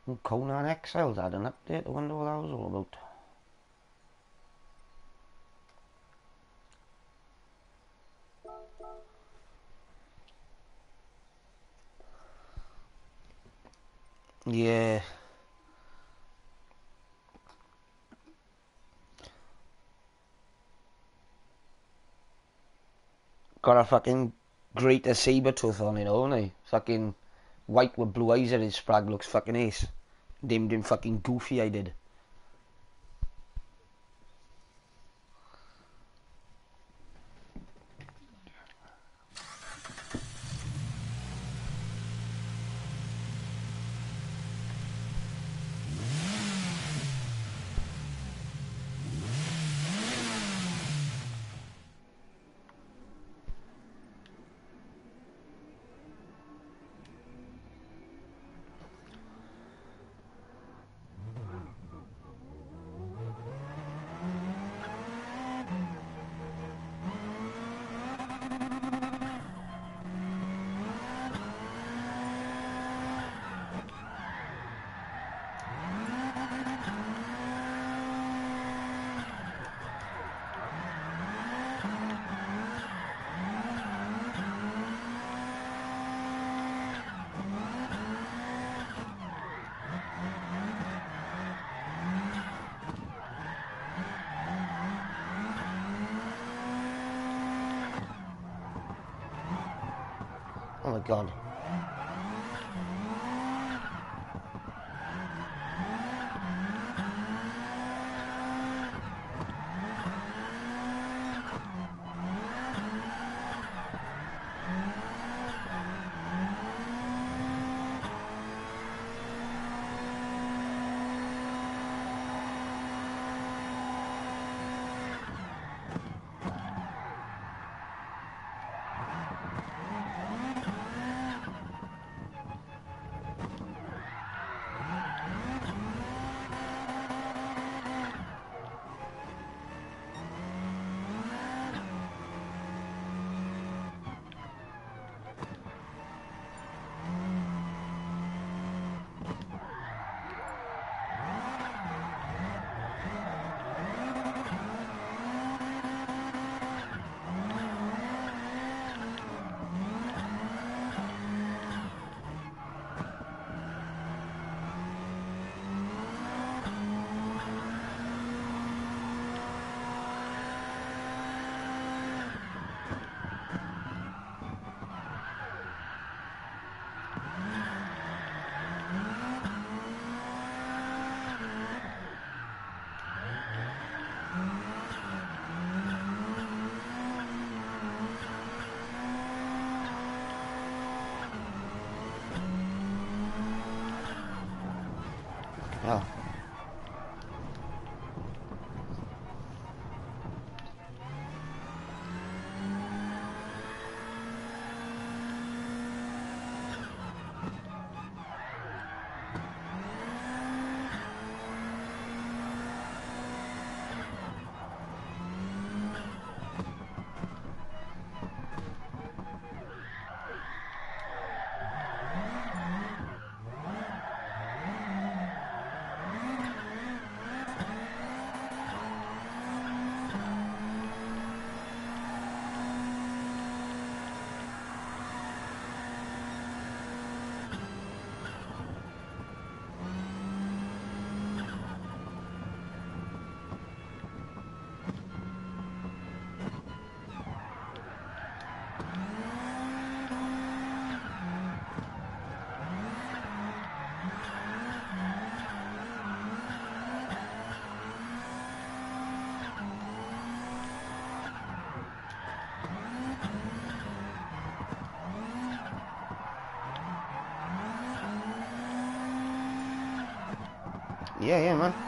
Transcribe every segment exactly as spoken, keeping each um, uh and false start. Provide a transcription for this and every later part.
Conan Exiles had an update. I wonder what that was all about. Yeah. Got a fucking greater saber tooth on it, haven't he? Fucking white with blue eyes at his sprag looks fucking ace. Named him fucking Goofy, I did. Oh my god. Oh. Yeah, yeah, man.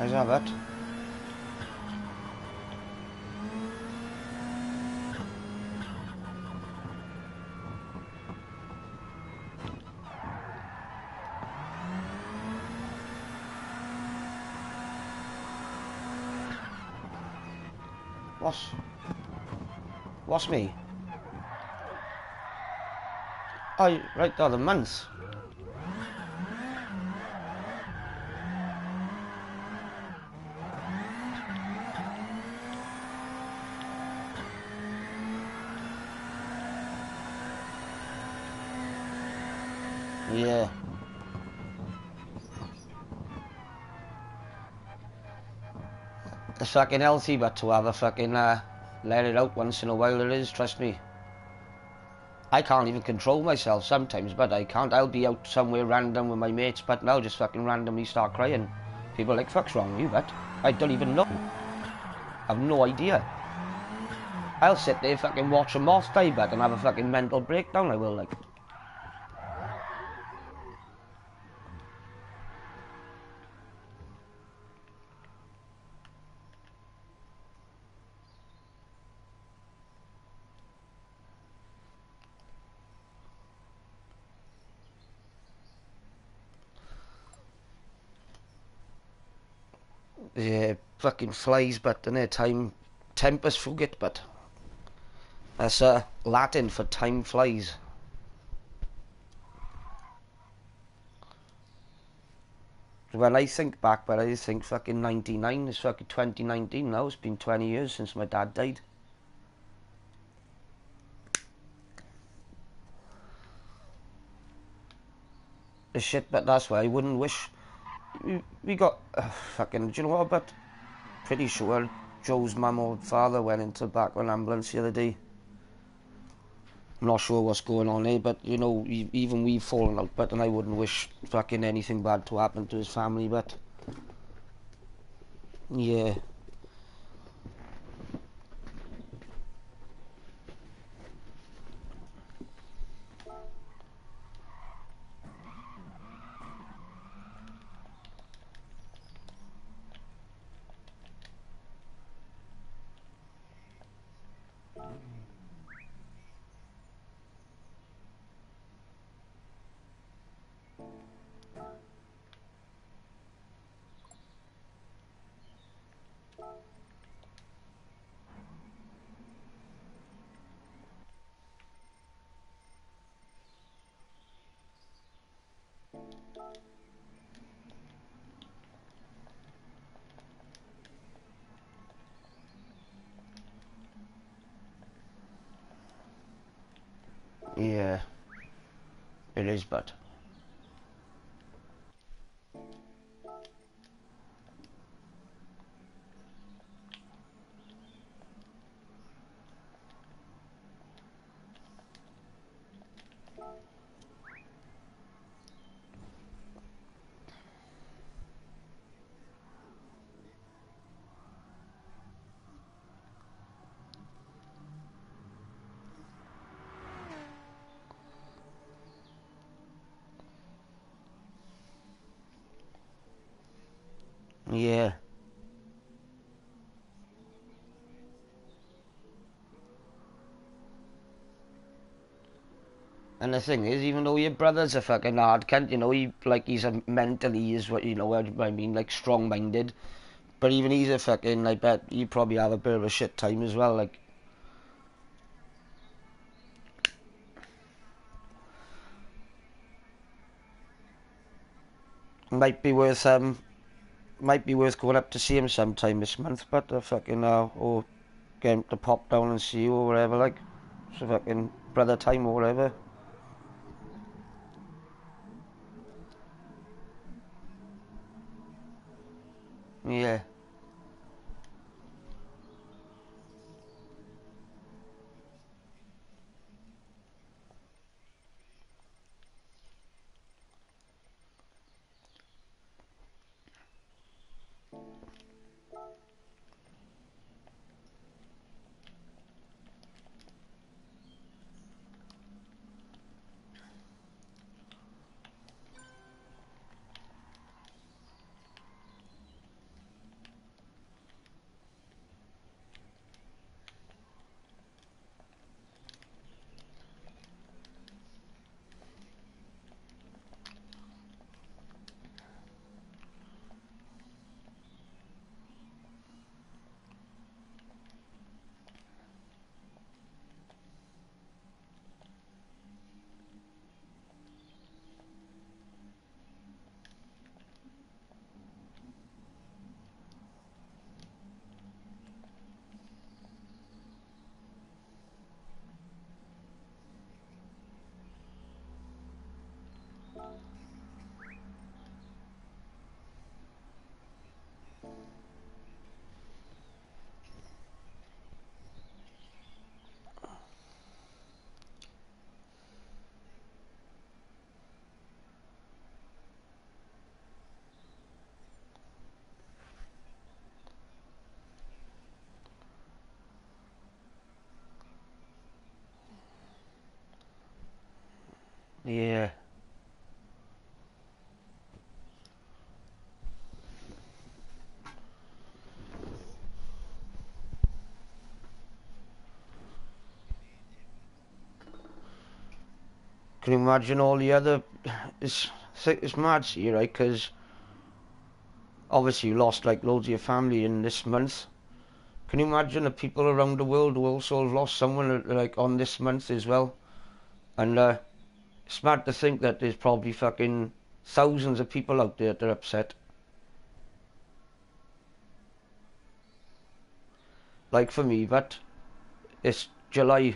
Let's have it. What's... What's me? Oh, right there, the month. Yeah. It's fucking healthy, but to have a fucking, uh, let it out once in a while it is, trust me. I can't even control myself sometimes, but I can't. I'll be out somewhere random with my mates, but now just fucking randomly start crying. People are like, fuck's wrong with you, but I don't even know. I've no idea. I'll sit there fucking watch a moth die, but and have a fucking mental breakdown, I will, like. Yeah, fucking flies, but in their time, tempest fugit, but that's uh, Latin for time flies. When I think back, but I think fucking ninety-nine, it's fucking twenty nineteen now, it's been twenty years since my dad died. The shit, but that's why I wouldn't wish. We, we got, uh, fucking, do you know what, but pretty sure Joe's mum or father went into back of an ambulance the other day. I'm not sure what's going on there, but you know, even we've fallen out, but and I wouldn't wish fucking anything bad to happen to his family, but yeah. Yeah, it is, but yeah. And the thing is, even though your brother's a fucking hard cunt, you know, he like he's a mentally is what you know what I mean, like strong-minded. But even he's a fucking, I bet he probably have a bit of a shit time as well. Like, might be worth um, might be worth going up to see him sometime this month. But uh, fucking uh, or get him to pop down and see you or whatever. Like, so fucking brother time or whatever. Yeah. Yeah. Can you imagine all the other... It's, it's mad, see, right? Because obviously you lost like loads of your family in this month. Can you imagine the people around the world who also have lost someone like on this month as well? And uh, it's mad to think that there's probably fucking thousands of people out there that are upset. Like for me, but it's July.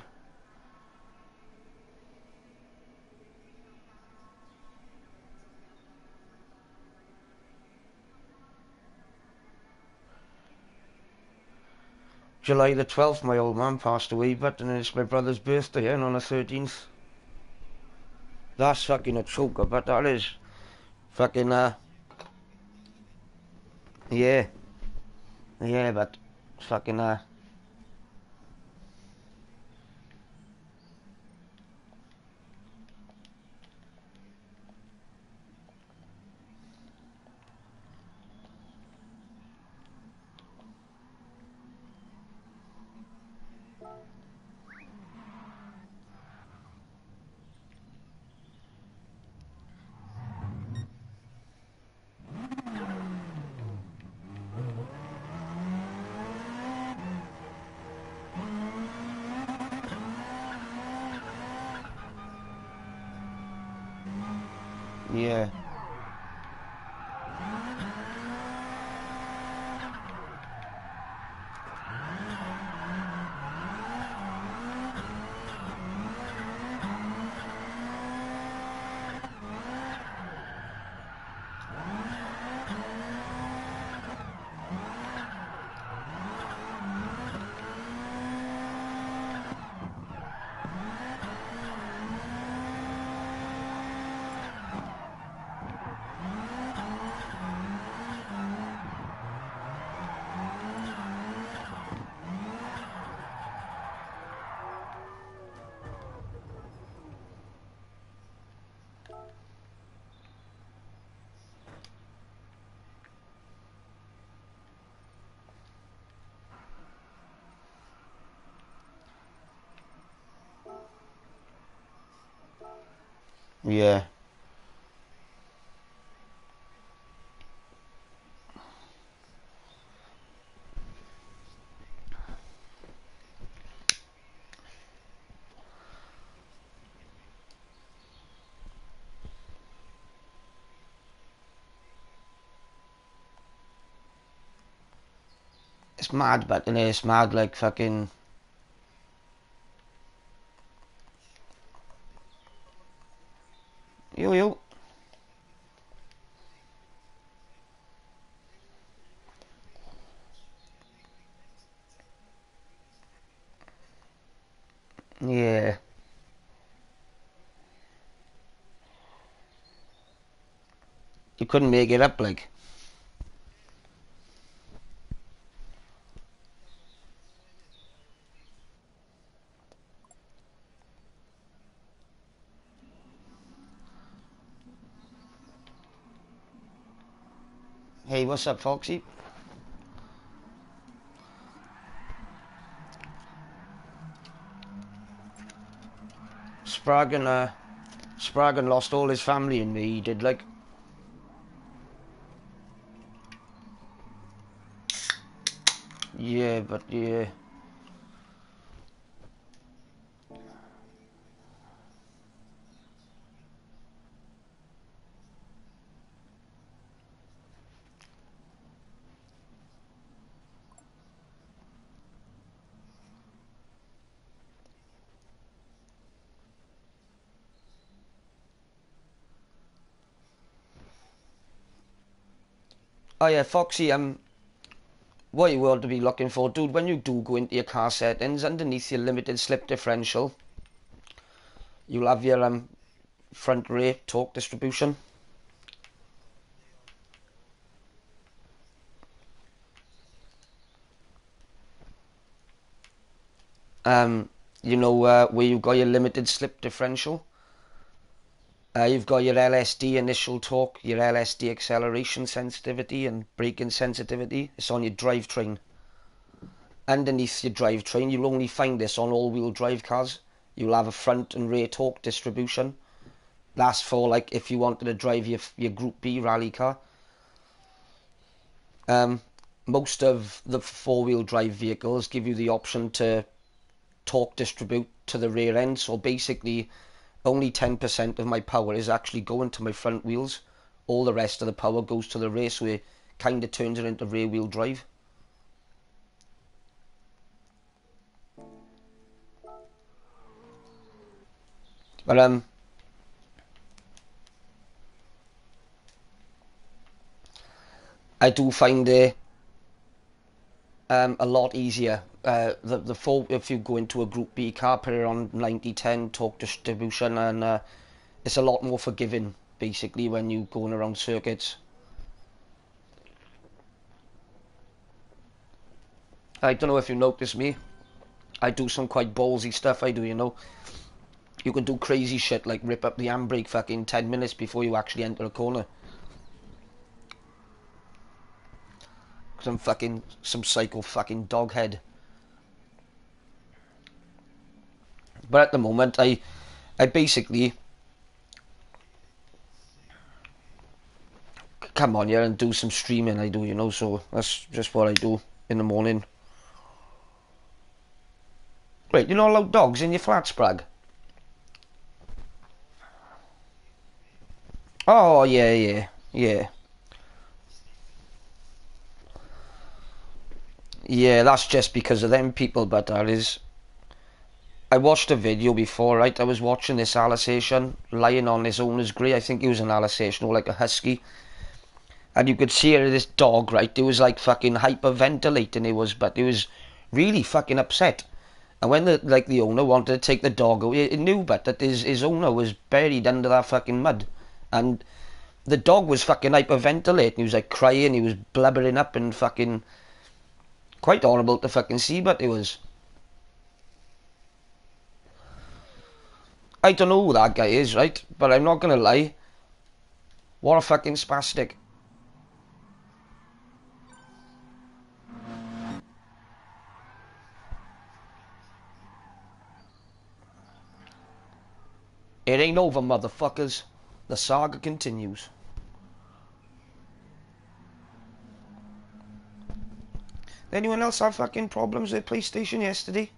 July the twelfth, my old man passed away, but and it's my brother's birthday, and on the thirteenth. That's fucking a choker, but that is fucking, uh, yeah, yeah, but fucking, uh, yeah. Yeah. It's mad, but and it's mad like fucking... Yo, yo. Yeah. You couldn't make it up, like. Hey, what's up, Foxy? Spragan, uh, Spragan lost all his family in me, he did, like. Yeah, but yeah. Oh yeah, Foxy, um, what you want to be looking for, dude, when you do go into your car settings, underneath your limited slip differential, you'll have your um front rear torque distribution. Um, you know uh, where you got your limited slip differential. Uh, you've got your L S D initial torque, your L S D acceleration sensitivity and braking sensitivity. It's on your drivetrain. Underneath your drivetrain, you'll only find this on all-wheel drive cars. You'll have a front and rear torque distribution. That's for like if you wanted to drive your your Group B rally car. Um, most of the four-wheel drive vehicles give you the option to torque distribute to the rear end. So basically, only ten percent of my power is actually going to my front wheels. All the rest of the power goes to the rear, so it kind of turns it into rear-wheel drive. But um, I do find it um, a lot easier. Uh, the the four, if you go into a Group B car, put it on ninety ten torque distribution, and uh, it's a lot more forgiving. Basically, when you going around circuits. I don't know if you notice me. I do some quite ballsy stuff. I do, you know. You can do crazy shit like rip up the handbrake fucking ten minutes before you actually enter a corner. Because I'm fucking some psycho fucking doghead. But at the moment, I, I basically come on here and do some streaming. I do, you know. So that's just what I do in the morning. Wait, you're not allowed dogs in your flat, Sprag? Oh yeah, yeah, yeah. Yeah, that's just because of them people, but that is... I watched a video before, right? I was watching this Alsatian lying on his owner's grey. I think he was an Alsatian or like a husky. And you could see it, this dog, right? It was like fucking hyperventilating it was, but it was really fucking upset. And when the like the owner wanted to take the dog away, it knew but that his, his owner was buried under that fucking mud. And the dog was fucking hyperventilating. He was like crying, he was blubbering up and fucking... Quite horrible to fucking see, but it was... I don't know who that guy is, right? But I'm not gonna lie. What a fucking spastic. It ain't over, motherfuckers. The saga continues. Anyone else have fucking problems with PlayStation yesterday?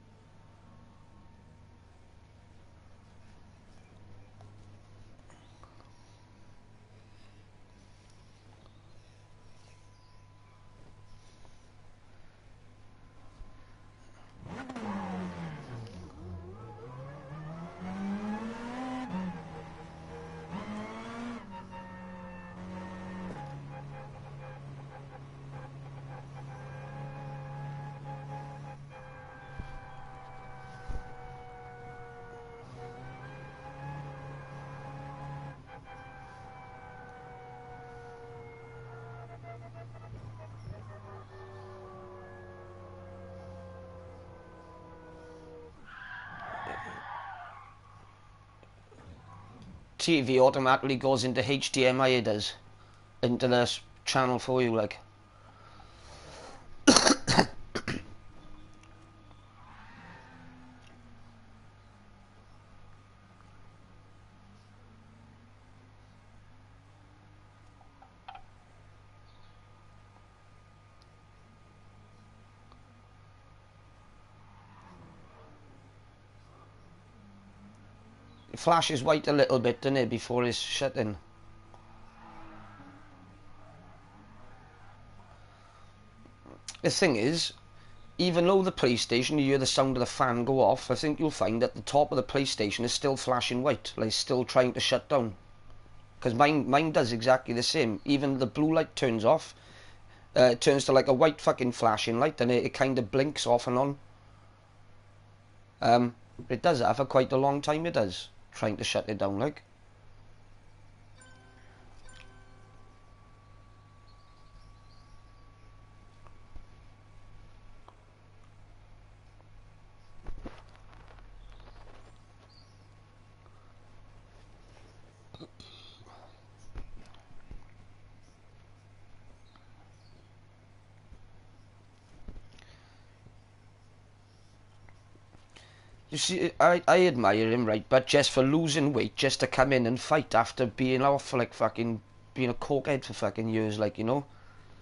T V automatically goes into H D M I, it does. Into the channel for you, like. It flashes white a little bit, doesn't it, before it's shutting. The thing is, even though the PlayStation, you hear the sound of the fan go off, I think you'll find that the top of the PlayStation is still flashing white, like it's still trying to shut down. Because mine, mine does exactly the same. Even the blue light turns off, uh, it turns to like a white fucking flashing light, and it, it kind of blinks off and on. Um, it does that for quite a long time, it does. Trying to shut it down, like. You see, I, I admire him, right? But just for losing weight, just to come in and fight after being off for like fucking being a cokehead for fucking years, like, you know.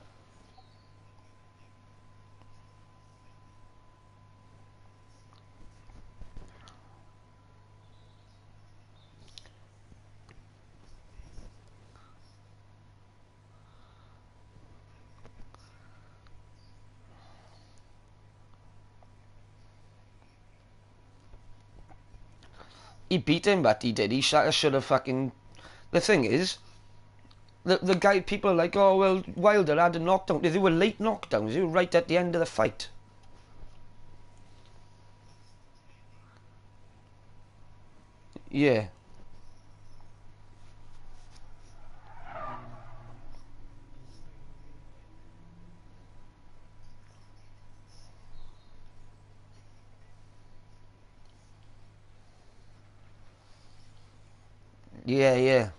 He beat him, but he did. He should have fucking. The thing is, the the guy, people are like, oh well, Wilder had a knockdown. They were late knockdowns. They were right at the end of the fight. Yeah. Yeah, yeah.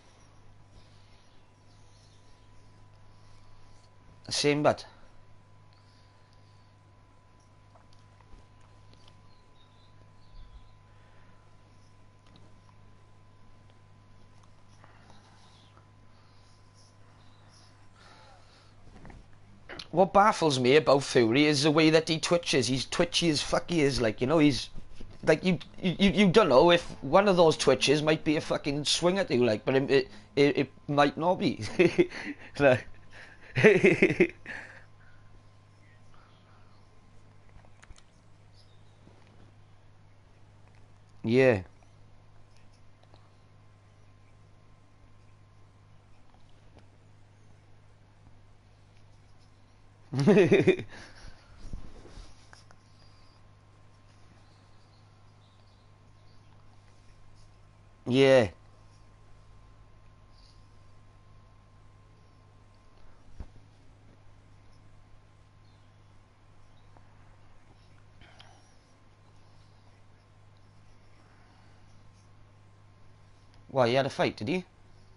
Same, but. What baffles me about Fury is the way that he twitches. He's twitchy as fuck he is, like, you know, he's like you you you don't know if one of those twitches might be a fucking swing at you, like, but it it, it, it might not be. Like, yeah. Yeah. Why, he had a fight, did he?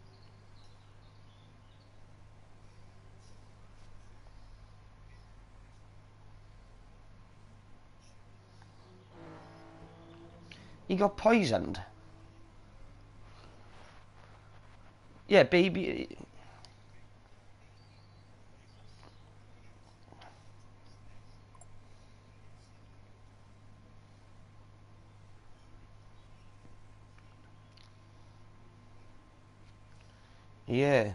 He got poisoned. Yeah, baby. Yeah.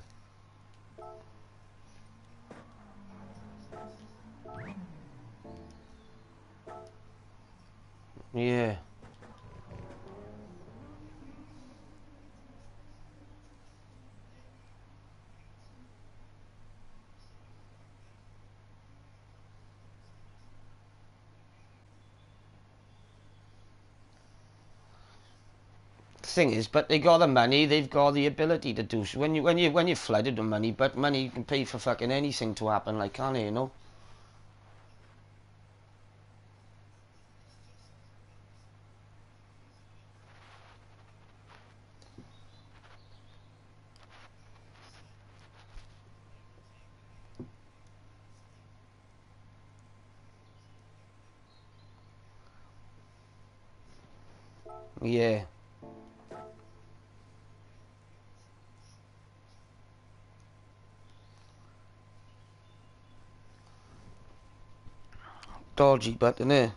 Yeah. Thing is, but they got the money, they've got the ability to do so. When you when you when you're flooded with money, but money you can pay for fucking anything to happen, like, can't it, you know? Yeah. Dodgy, but innit?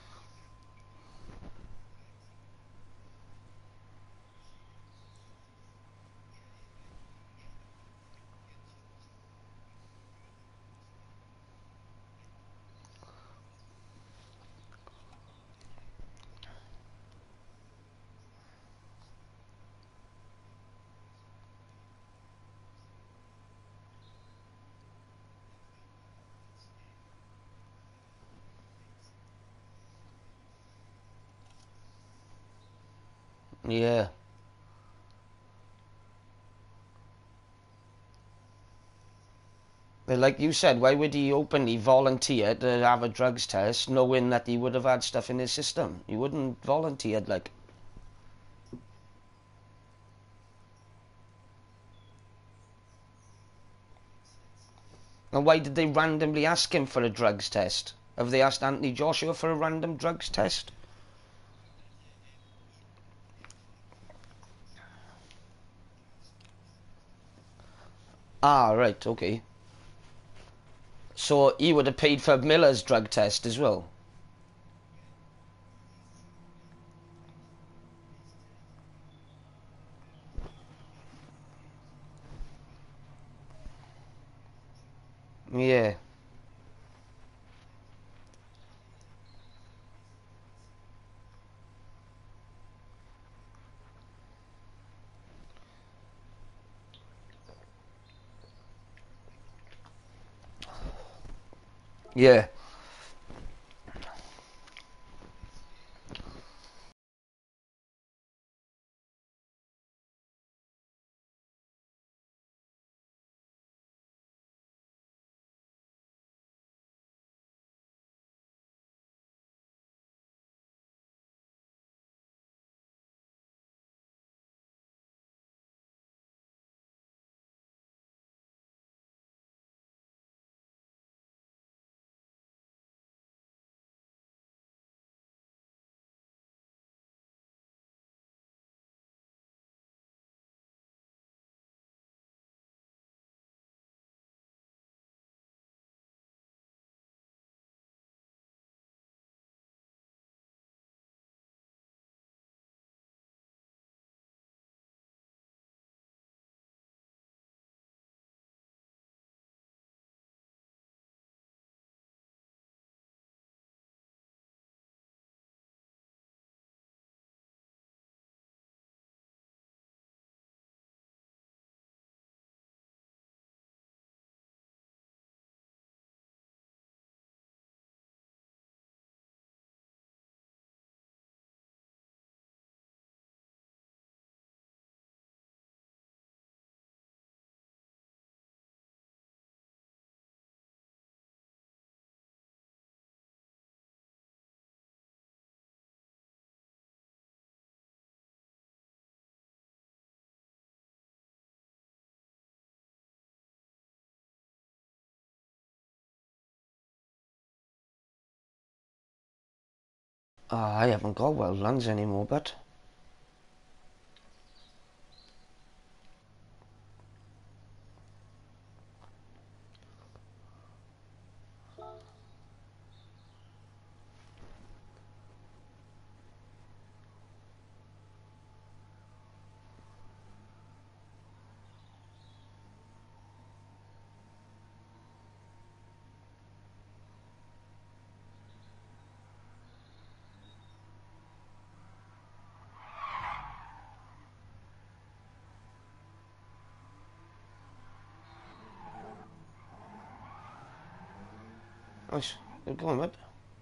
Yeah. But like you said, why would he openly volunteer to have a drugs test knowing that he would have had stuff in his system? He wouldn't volunteer, like. And why did they randomly ask him for a drugs test? Have they asked Anthony Joshua for a random drugs test? Ah, right, okay. So he would have paid for Miller's drug test as well. Yeah. Yeah. Ah, I haven't got well lungs anymore, but... Nice. Good going, mate.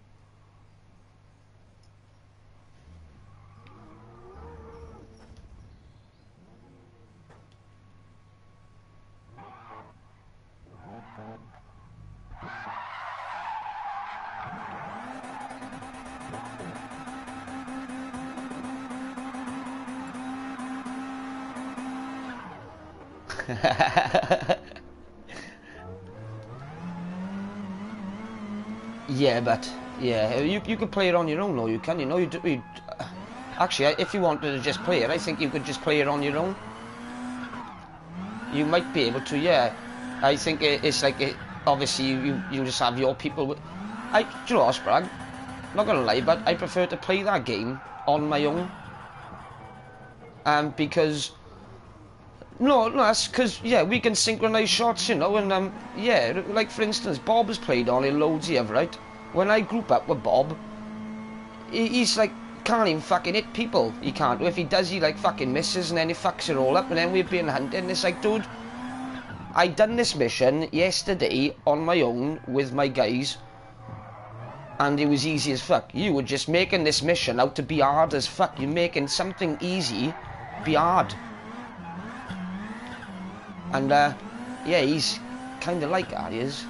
Yeah, but yeah, you you could play it on your own, though. You can, you know. You, do, you actually, if you wanted to just play it, I think you could just play it on your own. You might be able to, yeah. I think it, it's like it, obviously you, you you just have your people. With, I do you know what, Sprag? Not gonna lie, but I prefer to play that game on my own. Um, because no, no, that's because yeah, we can synchronize shots, you know, and um, yeah, like for instance, Bob has played on it loads here, right? When I group up with Bob, he, he's like can't even fucking hit people. He can't. If he does, he like fucking misses, and then he fucks it all up, and then we're being hunted. And it's like, dude, I done this mission yesterday on my own with my guys, and it was easy as fuck. You were just making this mission out to be hard as fuck. You're making something easy be hard. And uh, yeah, he's kind of like that, he is.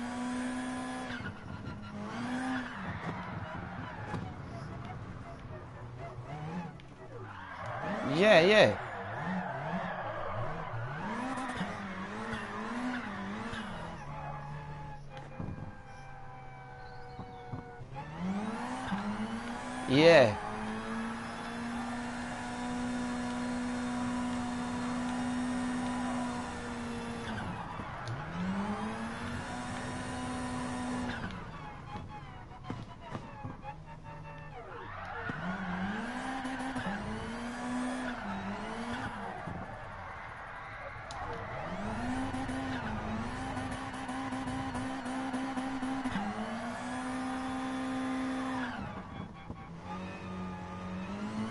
Yeah, yeah. Yeah.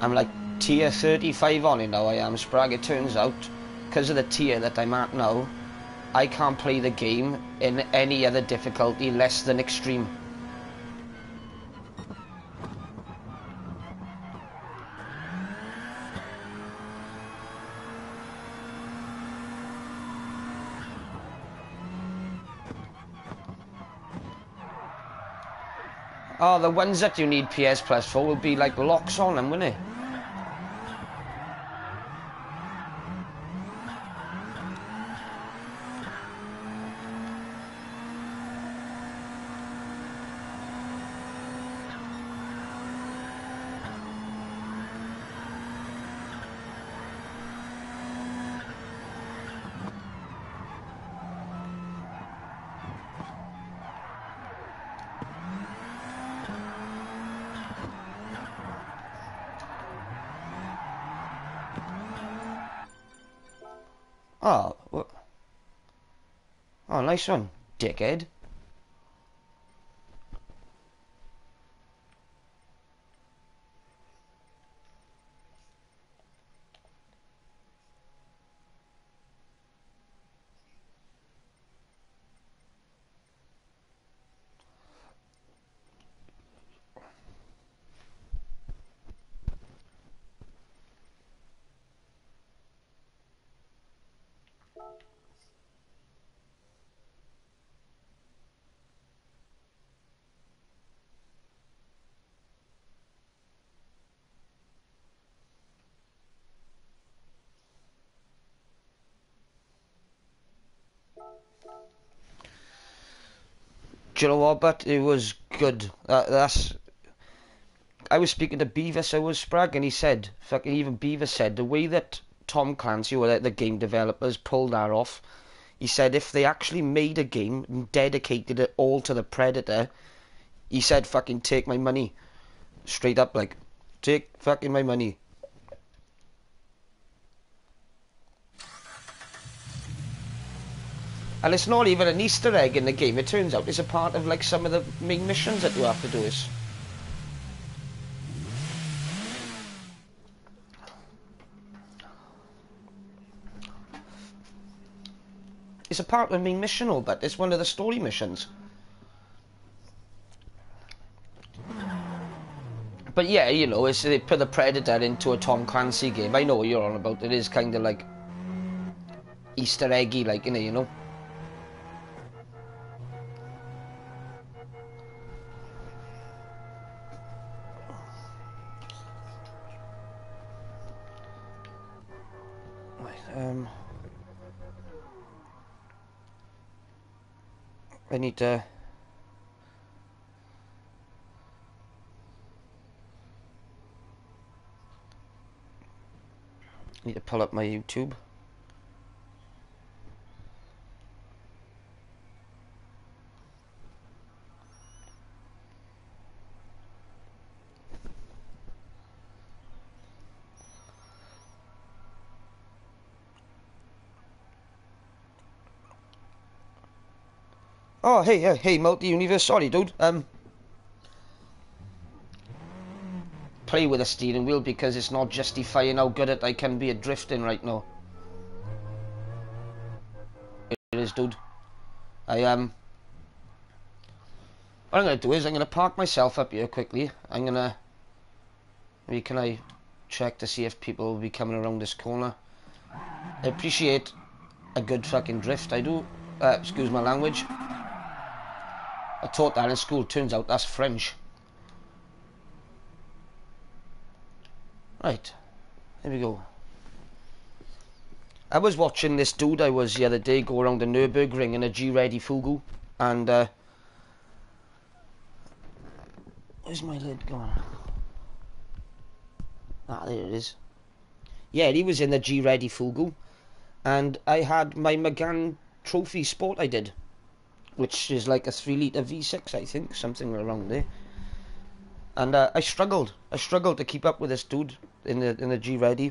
I'm like tier thirty-five on it now, I am, Sprag. It turns out, because of the tier that I'm at now, I can't play the game in any other difficulty less than extreme. Oh, the ones that you need P S Plus for will be like locks on them, won't it? Oh, what? Oh, nice one, dickhead. Do you know what, but it was good. That, that's... I was speaking to Beaver, so was Spragg, and he said, fucking even Beaver said, the way that Tom Clancy, or the game developers, pulled that off, he said if they actually made a game and dedicated it all to the Predator, he said, fucking take my money. Straight up, like, take fucking my money. And it's not even an Easter egg in the game, it turns out it's a part of like some of the main missions that you have to do is. It's a part of the main mission, all but it's one of the story missions. But yeah, you know, it's, they put the Predator into a Tom Clancy game. I know what you're on about. It is kind of like Easter eggy, like, you know. Um, I need to need to pull up my YouTube. Oh, hey, hey, hey, multi-universe, sorry, dude. Um, play with the steering wheel because it's not justifying how good it I can be at drifting right now. It is, dude. I, um, what I'm going to do is I'm going to park myself up here quickly. I'm going to, maybe can I check to see if people will be coming around this corner. I appreciate a good fucking drift, I do. Uh, excuse my language. I taught that in school, turns out that's French. Right, here we go. I was watching this dude I was the other day go around the Nürburgring in a G-Ready Fugu, and uh, where's my lid gone? Ah, there it is. Yeah, he was in the G-Ready Fugu, and I had my Megane Trophy Sport I did, which is like a three litre V six, I think, something around there. And uh, I struggled. I struggled to keep up with this dude in the in the G-Ready.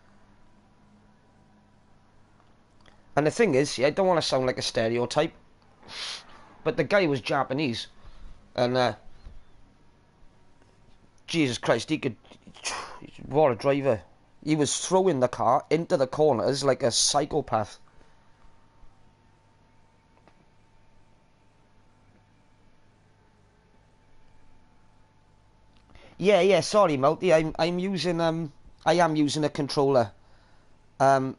And the thing is, yeah, I don't want to sound like a stereotype, but the guy was Japanese, and uh, Jesus Christ, he could What a driver. He was throwing the car into the corners like a psychopath. Yeah, yeah, sorry, Multi. I'm I'm using um I am using a controller. Um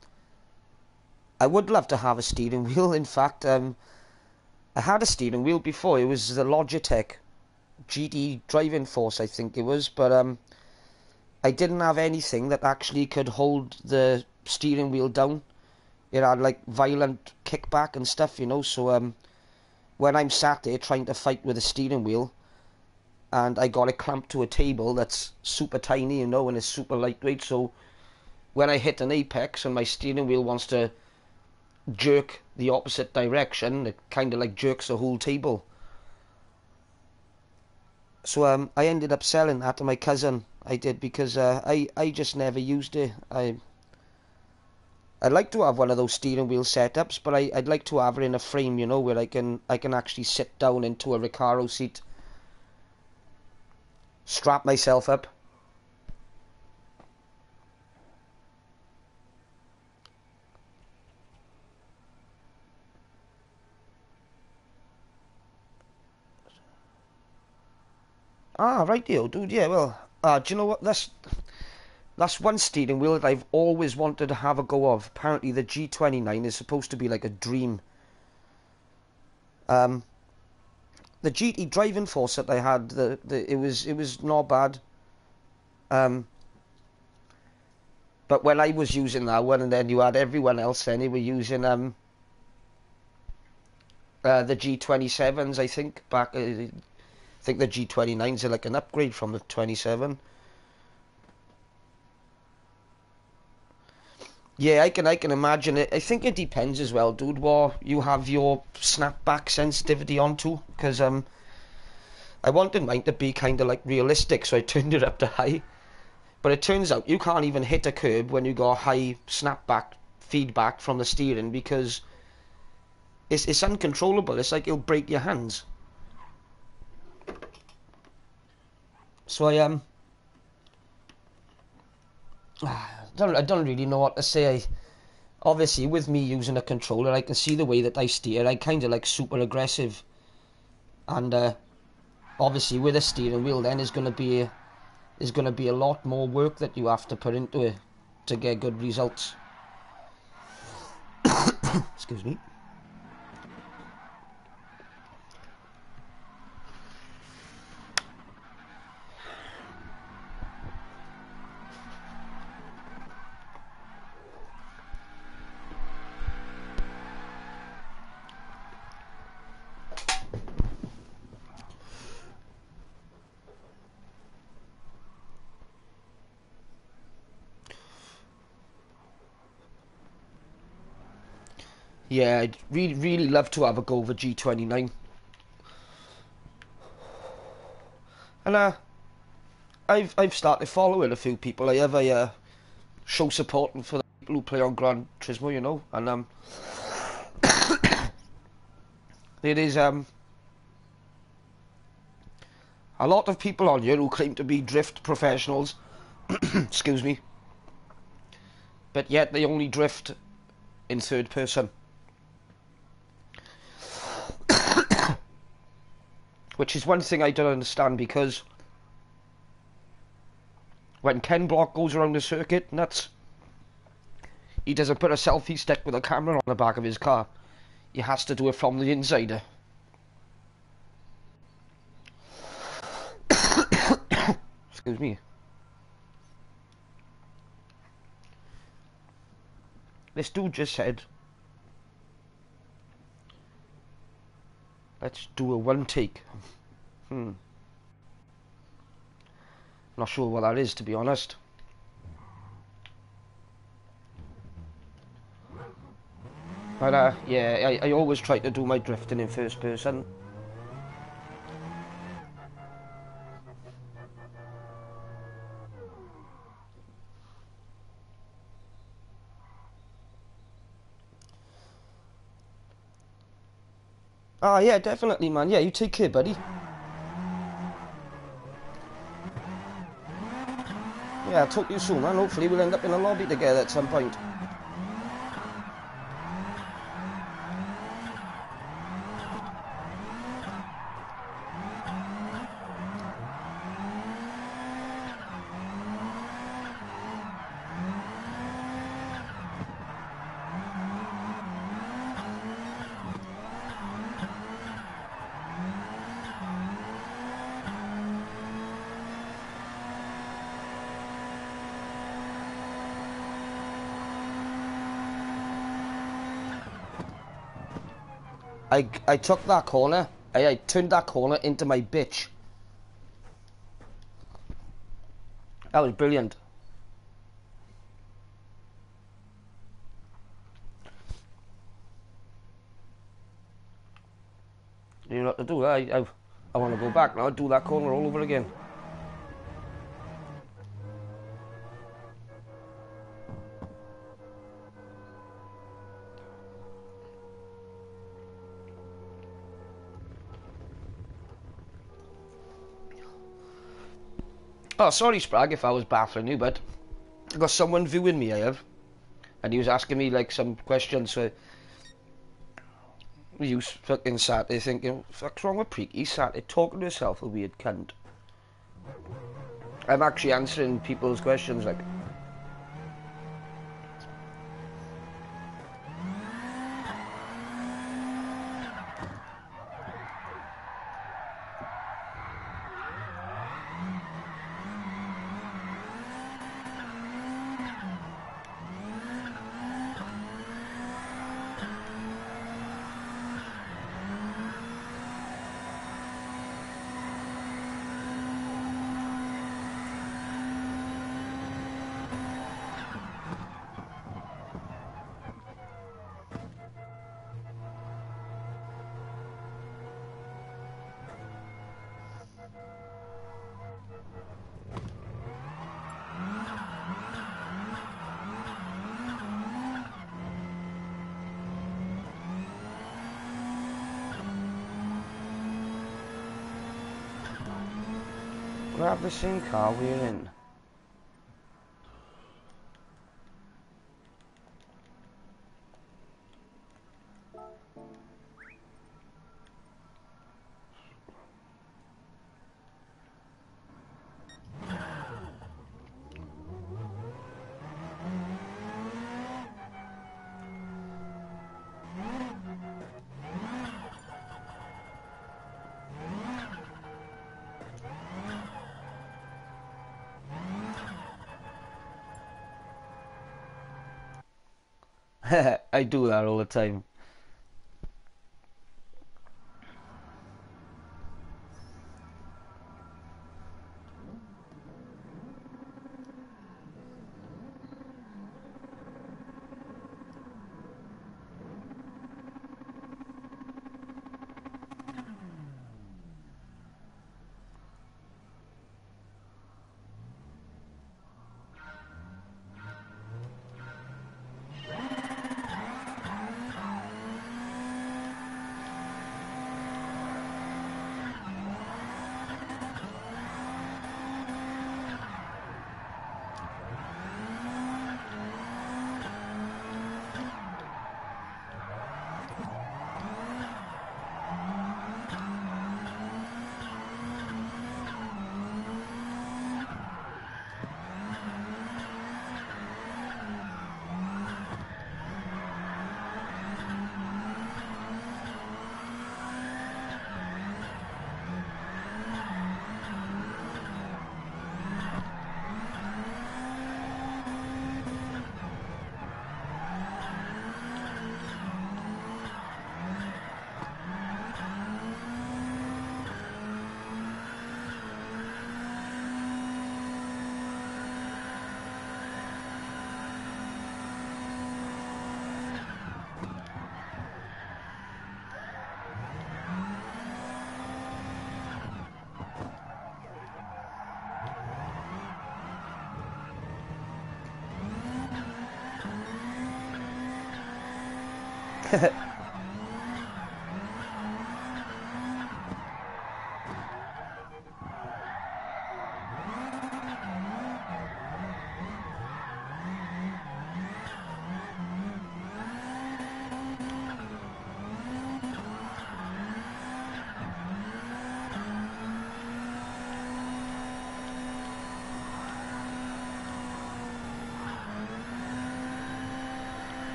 I would love to have a steering wheel. In fact, um I had a steering wheel before. It was the Logitech G T Driving Force, I think it was, but um I didn't have anything that actually could hold the steering wheel down. It had like violent kickback and stuff, you know, so um when I'm sat there trying to fight with a steering wheel and I got it clamped to a table that's super tiny, you know, and it's super lightweight, so when I hit an apex and my steering wheel wants to jerk the opposite direction, it kind of like jerks the whole table. So um, I ended up selling that to my cousin. I did because uh, I I just never used it. I I'd like to have one of those steering wheel setups, but I I'd like to have it in a frame, you know, where I can I can actually sit down into a Recaro seat, strap myself up. Ah, right, yo, dude. Yeah, well, uh, do you know what? That's that's one steering wheel that I've always wanted to have a go of. Apparently, the G twenty-nine is supposed to be like a dream. Um, the G T driving force that I had, the, the it was it was not bad. Um, but when I was using that one, and then you had everyone else, then they were using um uh, the G twenty-sevens, I think. Back, uh, I think the G twenty-nines are like an upgrade from the twenty-seven. Yeah, I can I can imagine it. I think it depends as well, dude, what you have your snapback sensitivity onto. Because um, I wanted mine to be kind of like realistic, so I turned it up to high. But it turns out you can't even hit a curb when you got high snapback feedback from the steering because it's it's uncontrollable. It's like it'll break your hands. So I um, I don't I don't really know what to say. I, obviously, with me using a controller, I can see the way that I steer. I kind of like super aggressive, and uh, obviously with a steering wheel, then is gonna be is gonna be a lot more work that you have to put into it to get good results. Excuse me. Yeah, I'd really, really love to have a go with G twenty-nine. And uh, I've I've started following a few people. I have a uh, show supporting for the people who play on Gran Tourismo, you know, and um, there is um a lot of people on here who claim to be drift professionals. Excuse me, but yet they only drift in third person. Which is one thing I don't understand, because when Ken Block goes around the circuit nuts, he doesn't put a selfie stick with a camera on the back of his car. He has to do it from the inside. Excuse me. This dude just said, let's do a one take. Hmm. Not sure what that is, to be honest. But uh, yeah, I, I always try to do my drifting in first person. Ah, yeah, definitely, man. Yeah, you take care, buddy. Yeah, I'll talk to you soon, man. Hopefully we'll end up in a lobby together at some point. I, I took that corner, I, I turned that corner into my bitch. That was brilliant. You know what to do, I, I, I want to go back now and do that corner all over again. Oh, sorry, Sprag, if I was baffling you, but I got someone viewing me, I have. And he was asking me, like, some questions, so... You fucking sat there thinking, fuck's wrong with Preak? He sat there talking to himself, a weird cunt. I'm actually answering people's questions, like... Grab the same car we're in. I do that all the time.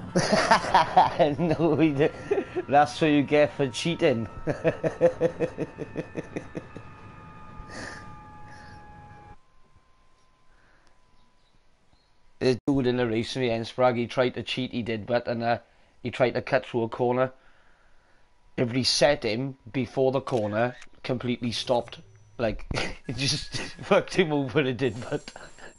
No, he did. That's what you get for cheating. There's a dude in the race with me and Sprague, he tried to cheat, he did, but and uh, he tried to cut through a corner. If he set him before the corner, completely stopped. Like, it just fucked him over, it did, but...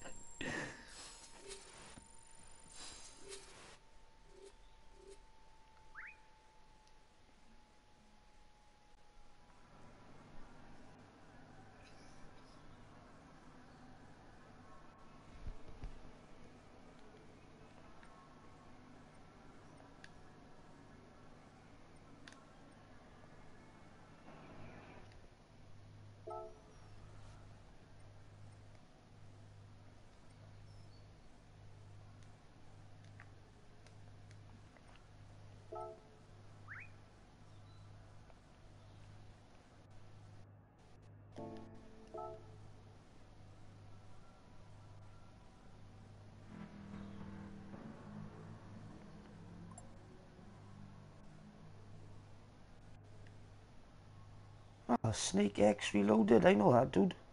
Ah, Snake X Reloaded, I know that, dude.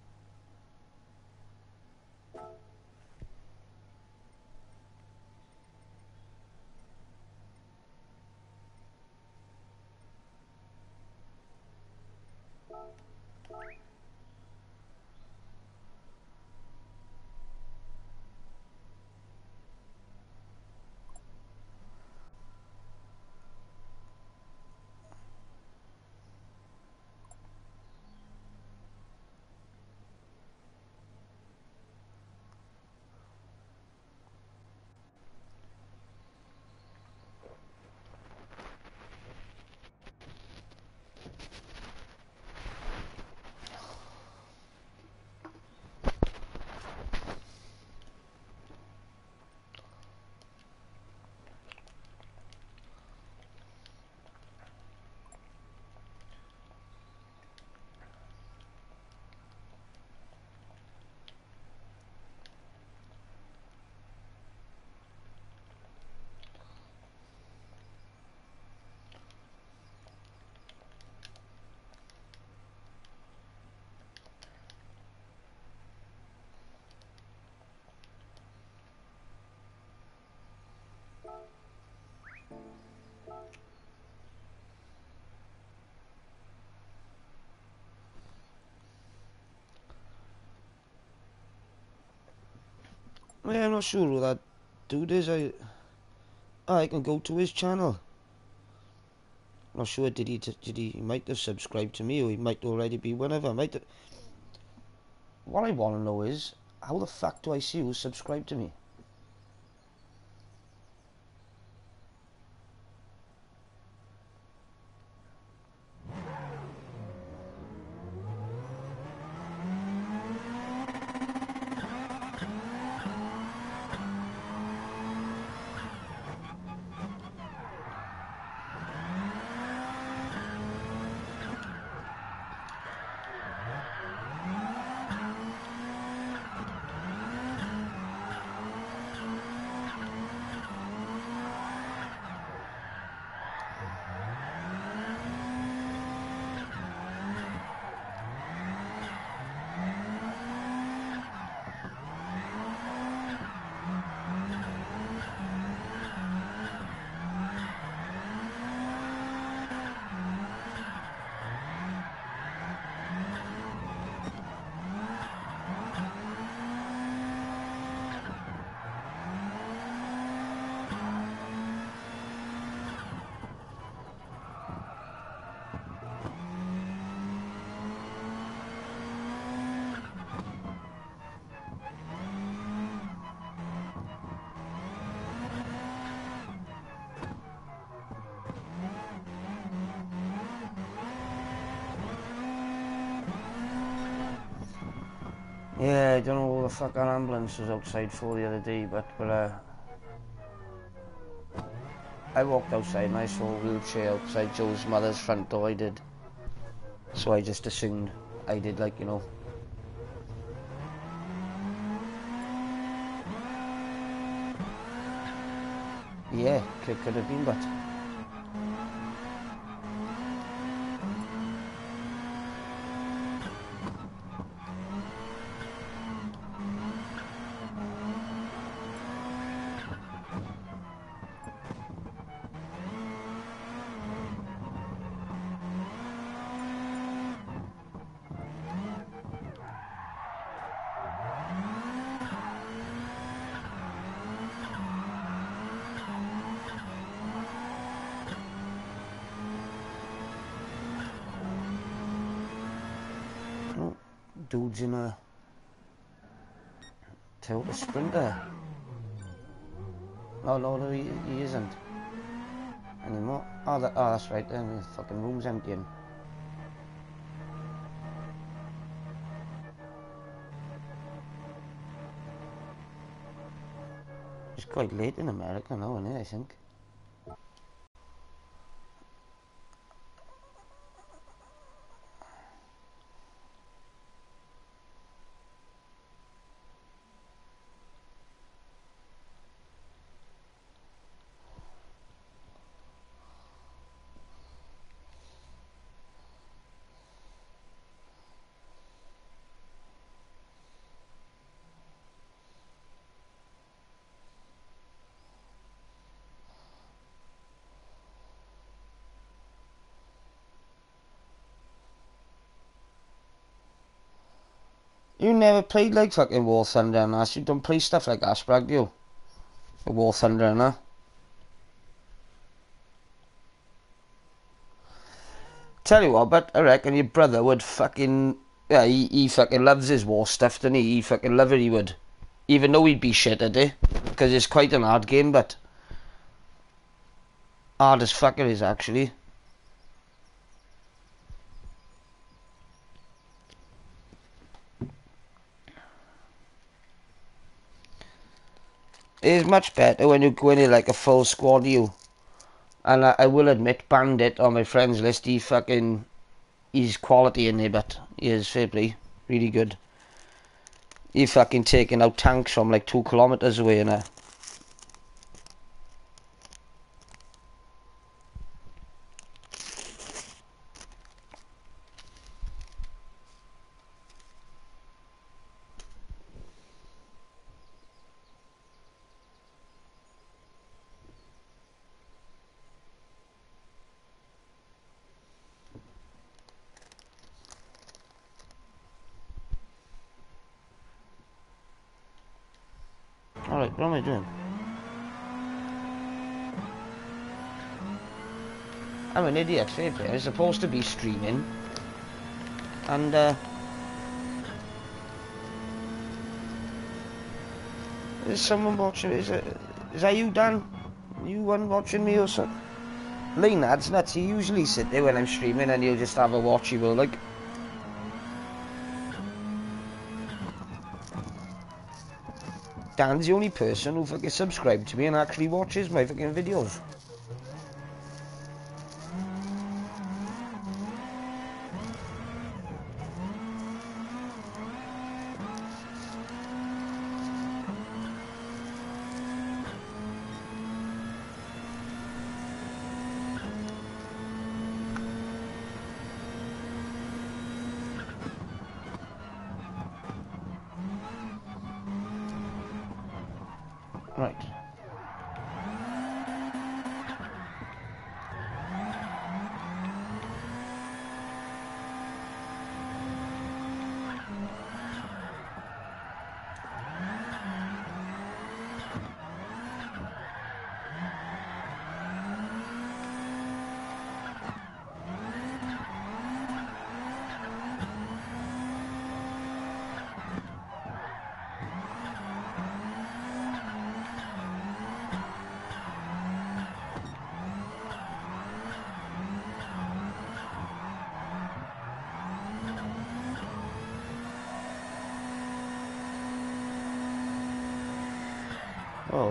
Yeah, I'm not sure who that dude is. I, I can go to his channel. Not sure, did he, did he, he might have subscribed to me, or he might already be one of them. Might have, what I want to know is, how the fuck do I see who subscribed to me? Yeah, I don't know what the fuck an ambulance was outside for the other day, but, but uh, I walked outside and I saw a wheelchair outside Joe's mother's front door, I did. So I just assumed I did, like, you know. Yeah, could, could have been, but... Oh, dude's in a Toyota Sprinter. No, no, no, he, he isn't anymore. Oh, that, oh, that's right. Then the fucking room's emptying. It's quite late in America now, isn't it, I think. You never played like fucking War Thunder and that. You don't play stuff like that, Sprag, do you? The War Thunder and that. Tell you what, but I reckon your brother would fucking... Yeah, he, he fucking loves his war stuff, doesn't he? He fucking love it, he would. Even though he'd be shit at it. Because it's quite an hard game, but... Hard as fuck it is, actually. It is much better when you go in like a full squad, you. And I, I will admit, Bandit on my friends list, he fucking... He's quality in there, but he is fair play. Really good. He fucking taking out tanks from like two kilometres away and that. Alright, what am I doing? I'm an idiot, fair play. I'm supposed to be streaming. And, uh... Is someone watching? Is it? Is that you, Dan? You one watching me or something? Leonard's nuts. He usually sit there when I'm streaming and he'll just have a watch, he will, like... Dan's the only person who fucking subscribed to me and actually watches my fucking videos. Right. Oh.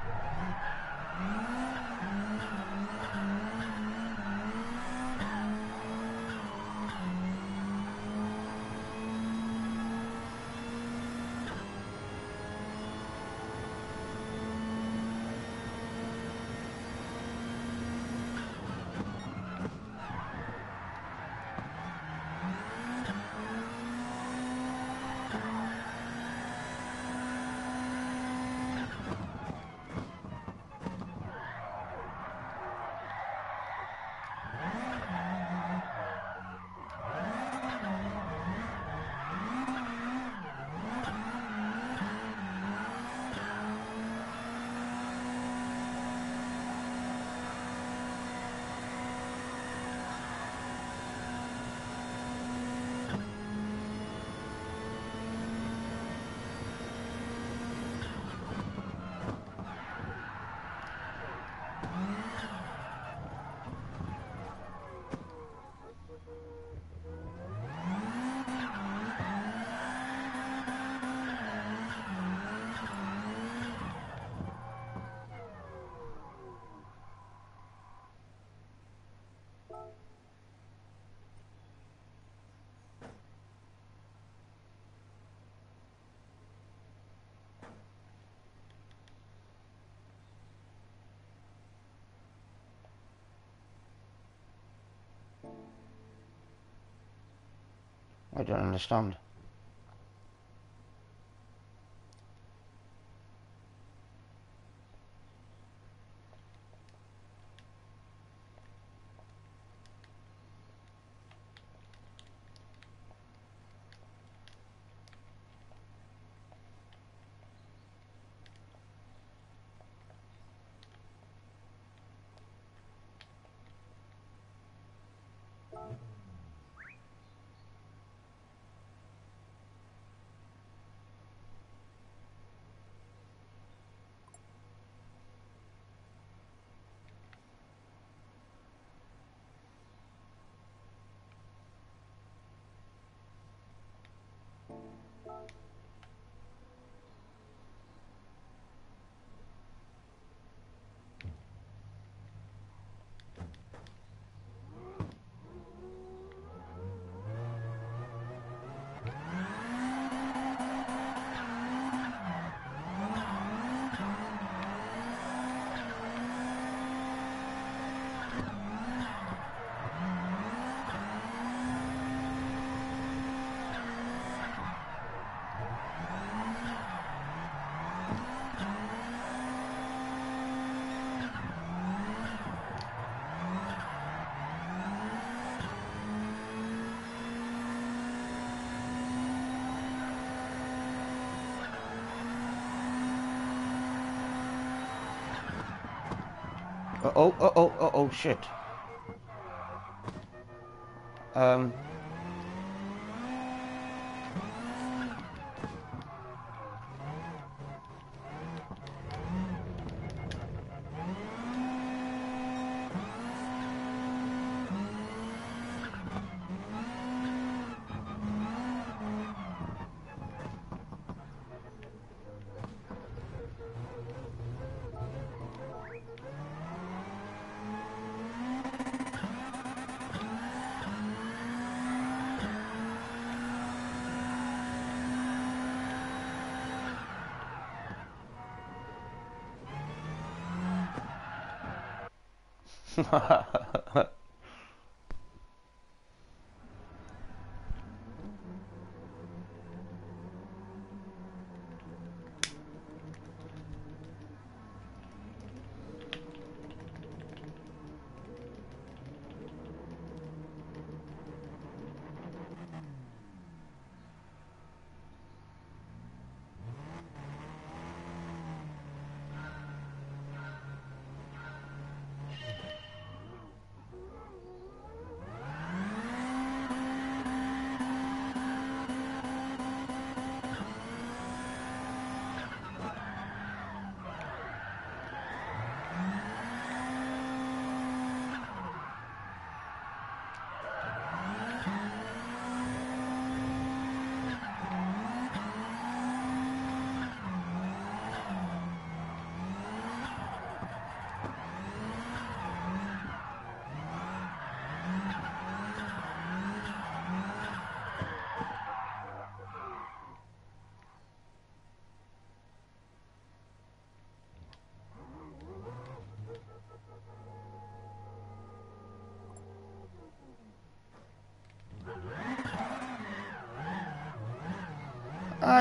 I don't understand. Uh oh, uh oh, uh oh, shit. Um.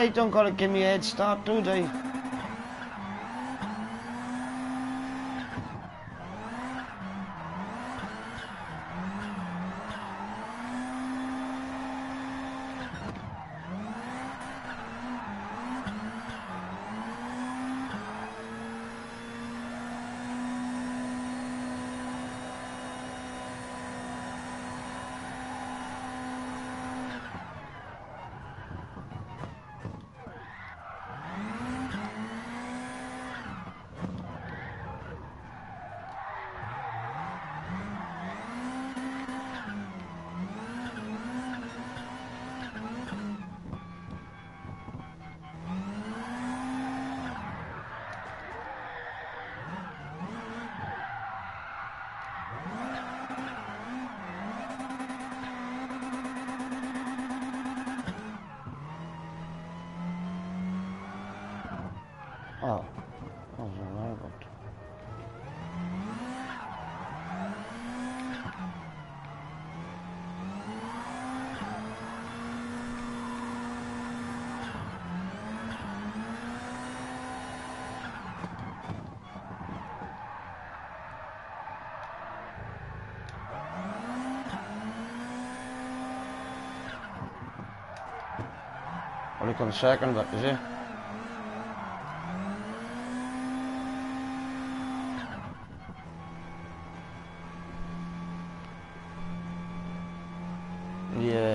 I don't gotta give me a head start, do they? Oh, that was a lot. Only come second, but is it? Yeah.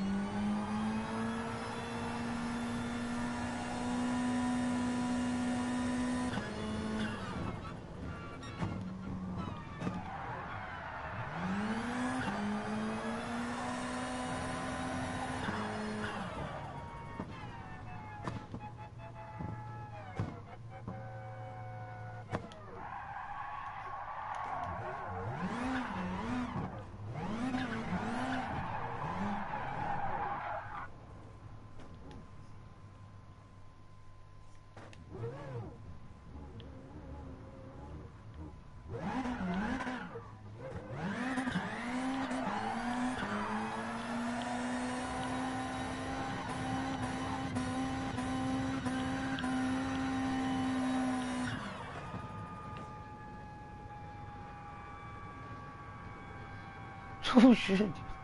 Oh shit.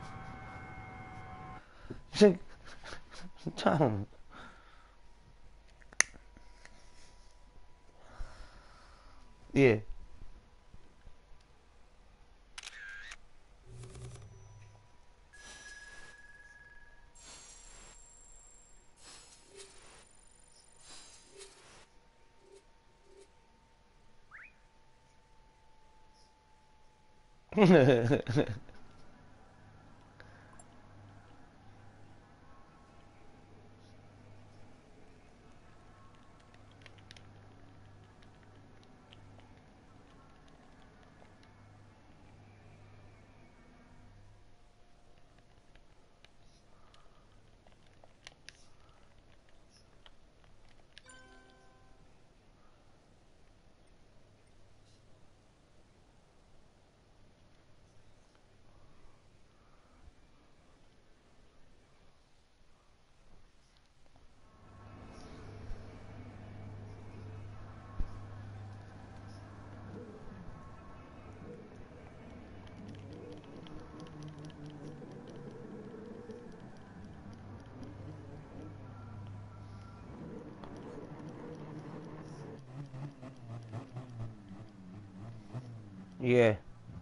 Sit down. Yeah. Yeah.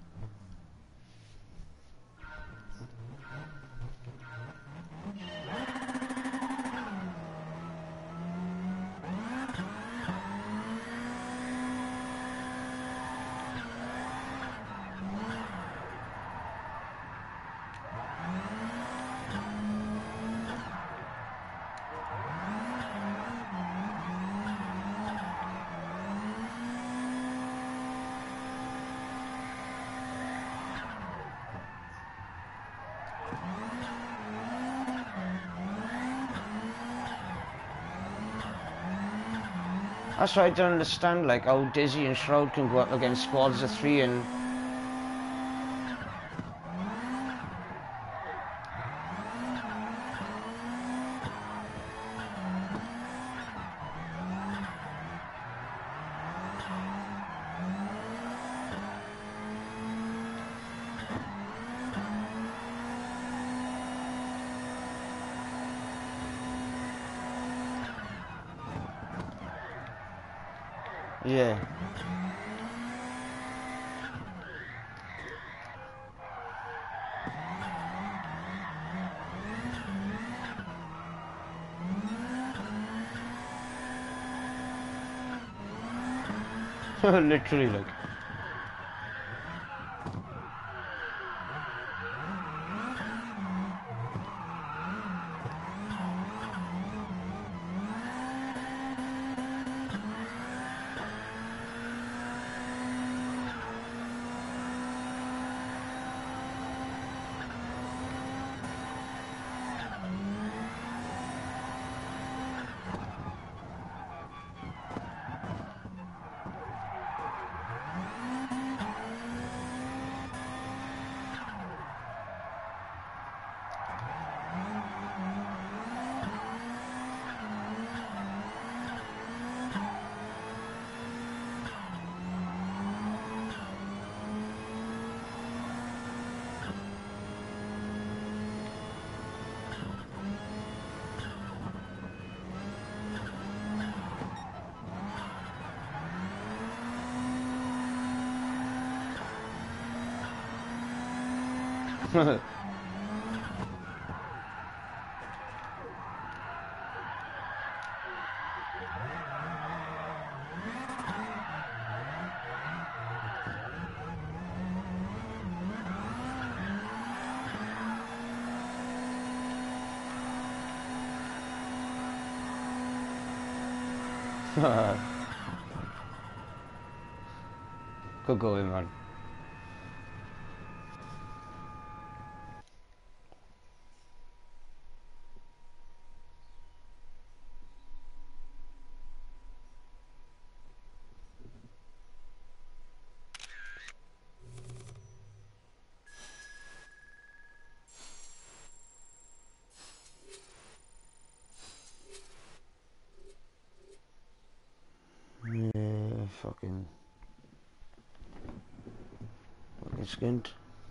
That's why I don't understand, like, how Dizzy and Shroud can go up against squads of three and... Yeah. Literally, like. Good going, man. Yeah, fucking. Fucking skint.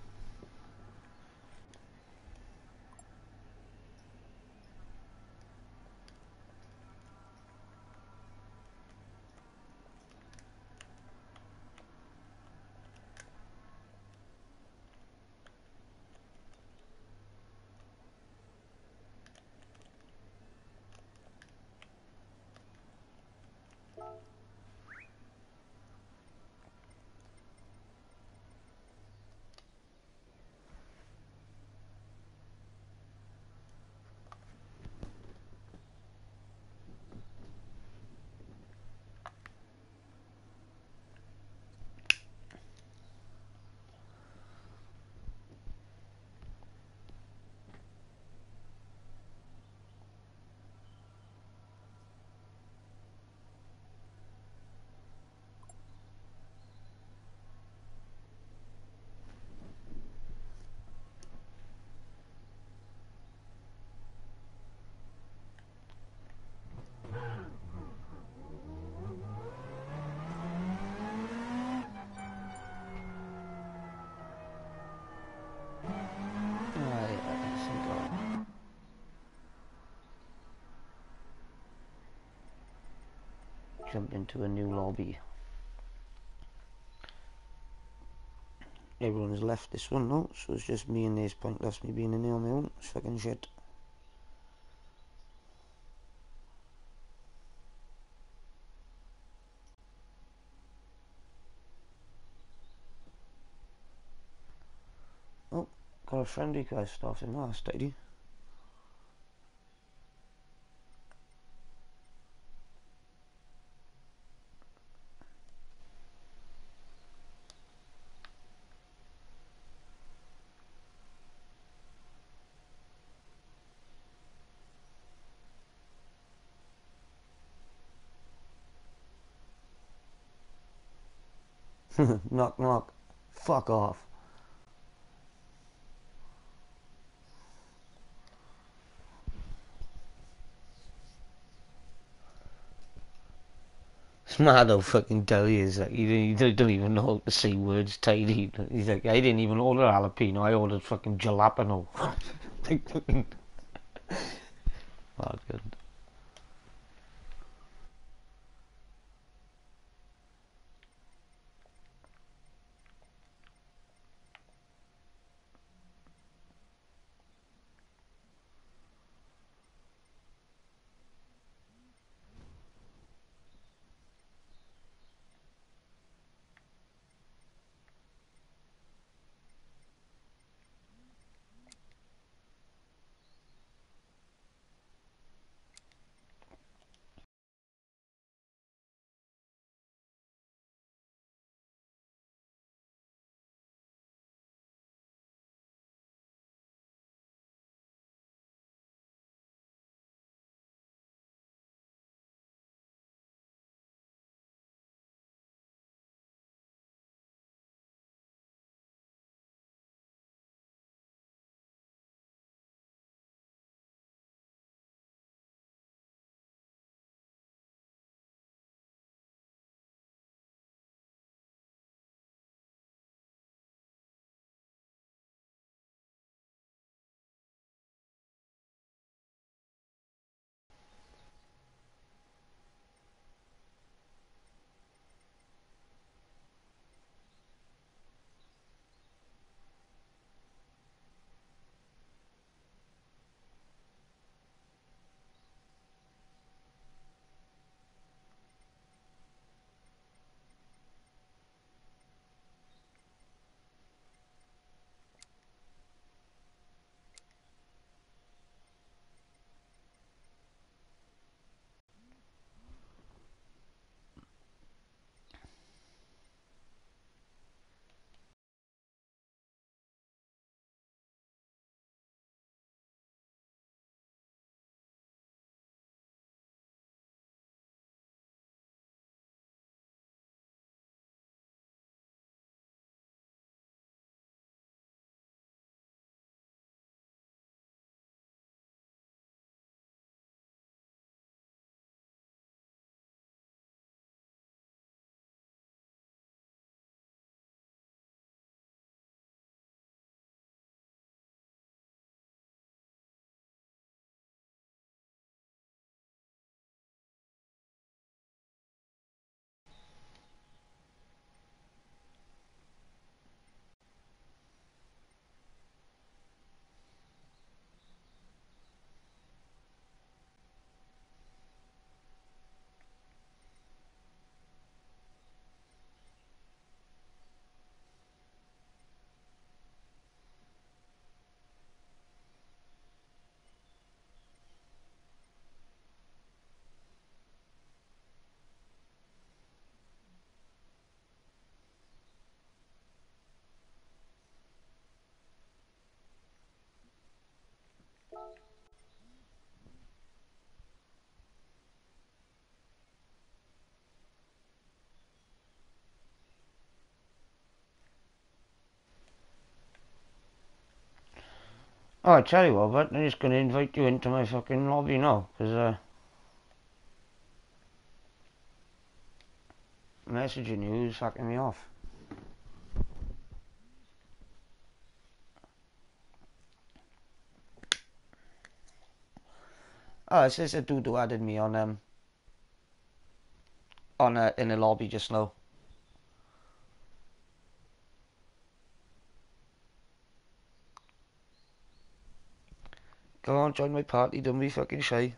Jump into a new lobby. Everyone's left this one now, so it's just me and this pointless me being in there on my own. It's fucking shit. Oh, got a friend request off him last tidy. Knock knock. Fuck off. It's mad how fucking dull he is. Like, he, he don't even know how to say words tidy. He's like, I didn't even order jalapeno, I ordered fucking jalapeno. Like fucking... Oh, good. Oh, I tell you what, but I'm just going to invite you into my fucking lobby now, because, uh, messaging you is fucking me off. Oh, it says a dude who added me on, um, on, uh, in the lobby just now. Go on, join my party, don't be fucking shy.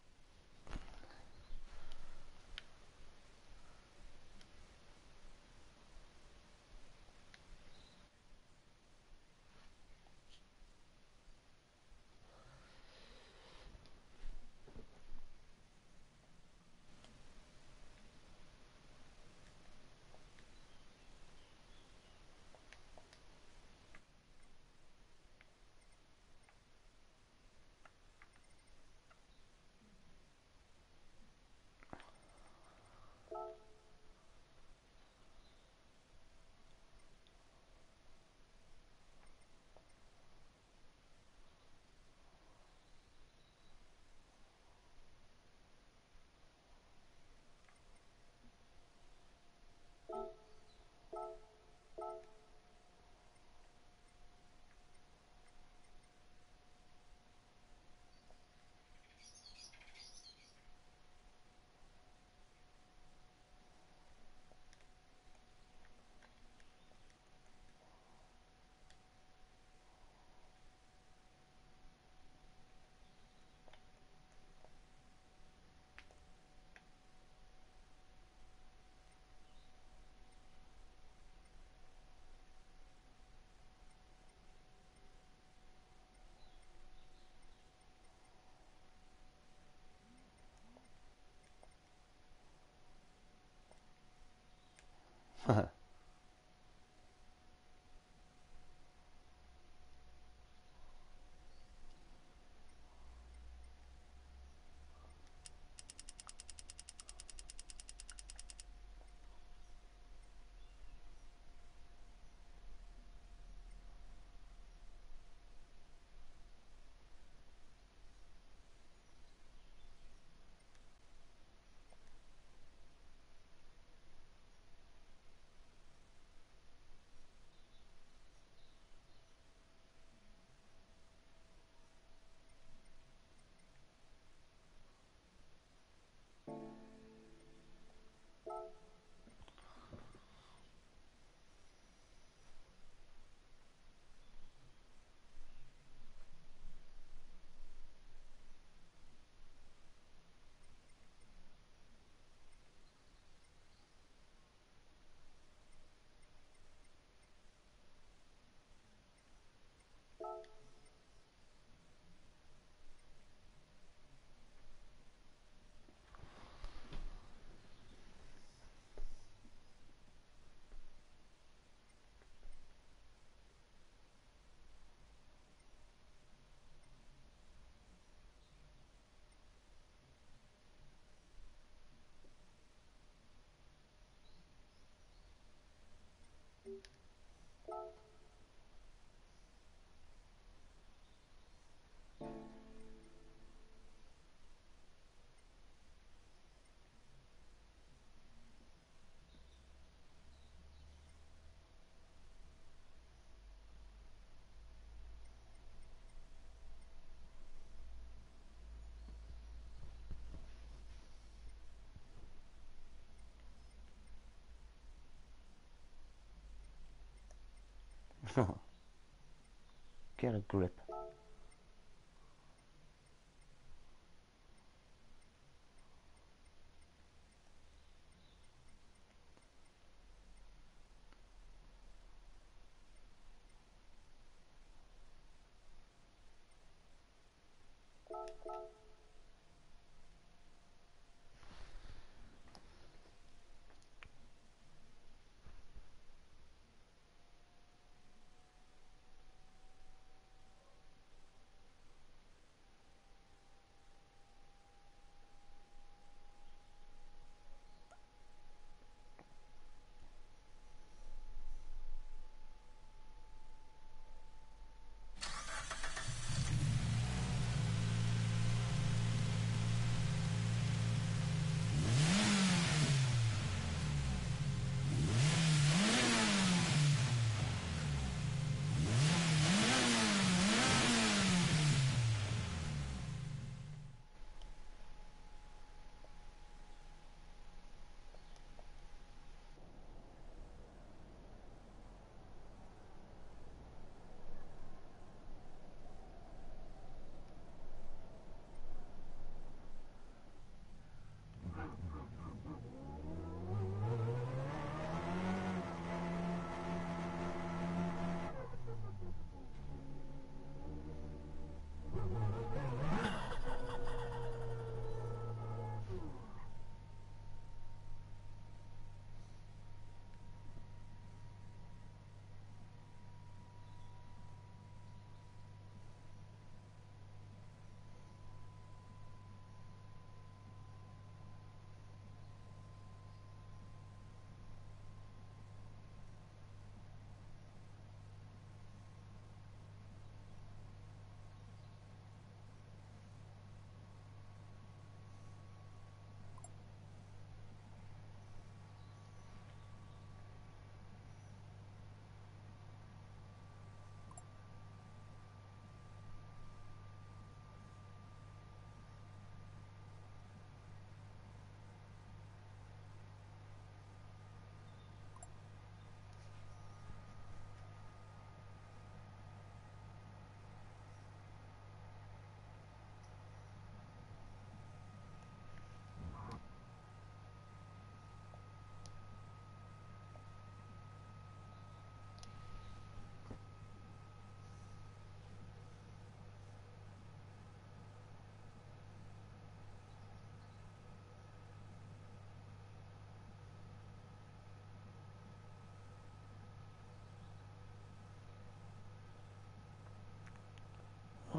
Get a grip.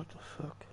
What the fuck?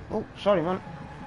Oh, sorry, man.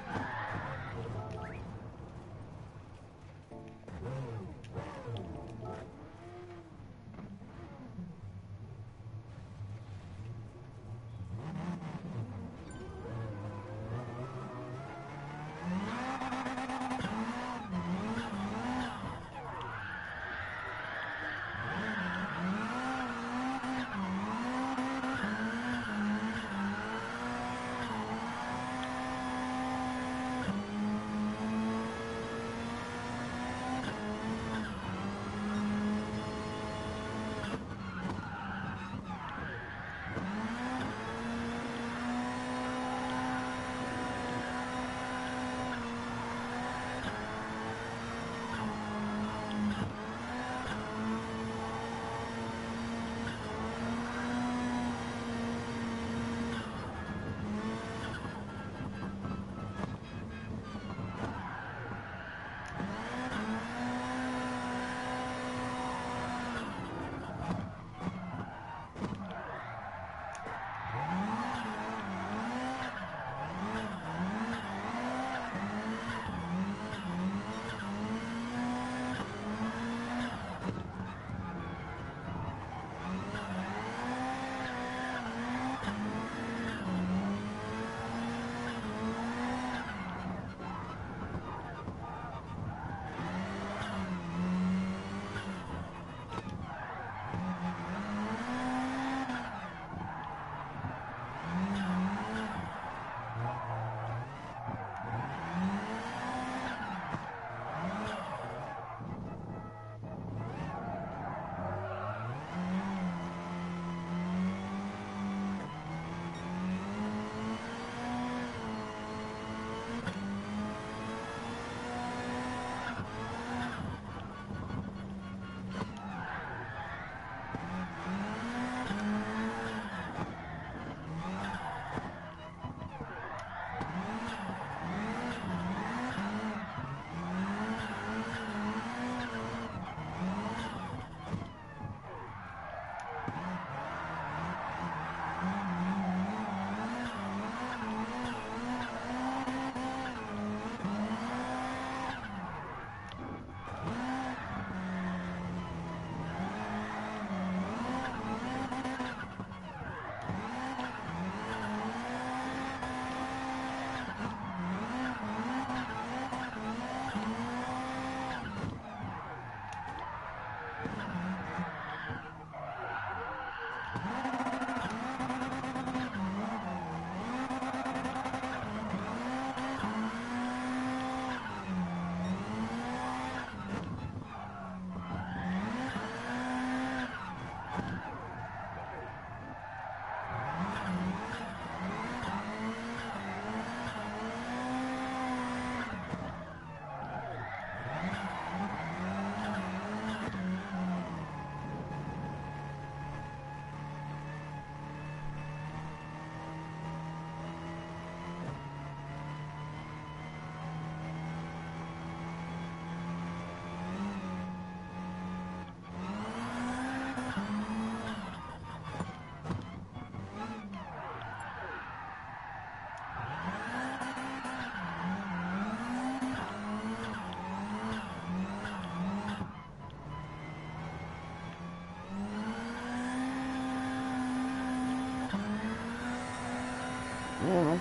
Yeah, man.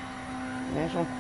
Nice one.